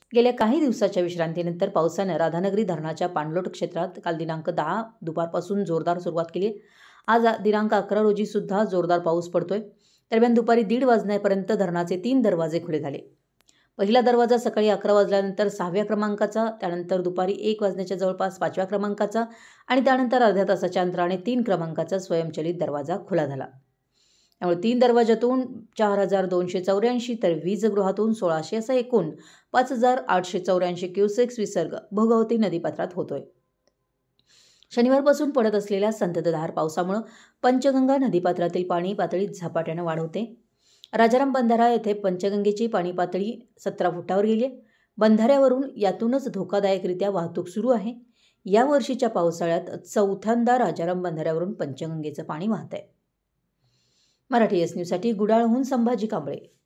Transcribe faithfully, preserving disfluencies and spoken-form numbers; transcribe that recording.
गेल्या काही दिवसाच्या विश्रांतीनंतर पावसानं राधानगरी धरणाच्या पाणलोट क्षेत्रात काल दिनांक दहा दुपारपासून जोरदार सुरुवात केली. आज दिनांक अकरा रोजी सुद्धा जोरदार पाऊस पडतोय. दरम्यान दुपारी दीड वाजण्यापर्यंत धरणाचे तीन दरवाजे खुले झाले. पहिला दरवाजा सकाळी अकरा वाजल्यानंतर सहाव्या क्रमांकाचा, त्यानंतर दुपारी एक वाजण्याच्या जवळपास पाचव्या क्रमांकाचा आणि त्यानंतर अर्ध्या तासाच्या अंतराने तीन क्रमांकाचा स्वयंचलित दरवाजा खुला झाला. त्यामुळे तीन दरवाजातून चार हजार दोनशे चौऱ्याऐंशी तर वीजगृहातून सोळाशे असा एकूण पाच हजार आठशे चौऱ्याऐंशी क्युसेक्स विसर्ग भोगावती नदीपात्रात होतोय. शनिवारपासून पडत असलेल्या संततधार पावसामुळे पंचगंगा नदीपात्रातील पाणी पातळीत झपाट्याने वाढ होते. राजाराम बंधारा येथे पंचगंगेची पाणी पातळी सतरा फुटावर गेली आहे. बंधाऱ्यावरून यातूनच धोकादायकरित्या वाहतूक सुरू आहे. या वर्षीच्या पावसाळ्यात चौथ्यांदा राजाराम बंधाऱ्यावरून पंचगंगेचं पाणी वाहत आहे. मराठी एस न्यूजसाठी गुडाळहून संभाजी कांबळे.